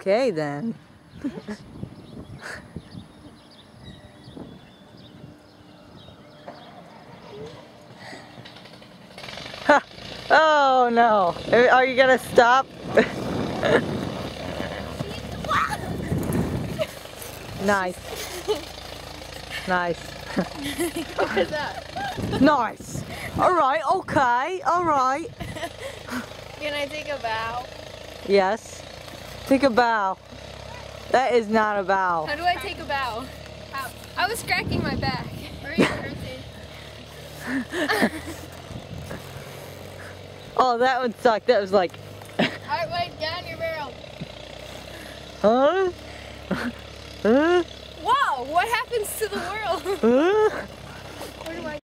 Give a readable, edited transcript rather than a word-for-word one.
Okay then. Oh no. Are you gonna stop? Nice. Nice. What is that? Nice. Alright, okay, alright. Can I take a bow? Yes. Take a bow. That is not a bow. How do I take a bow? How? I was scratching my back. Where are you cursing? Oh, that one sucked. That was like... Alright, wait, down your barrel. Huh? Huh? Whoa, what happens to the world? Huh?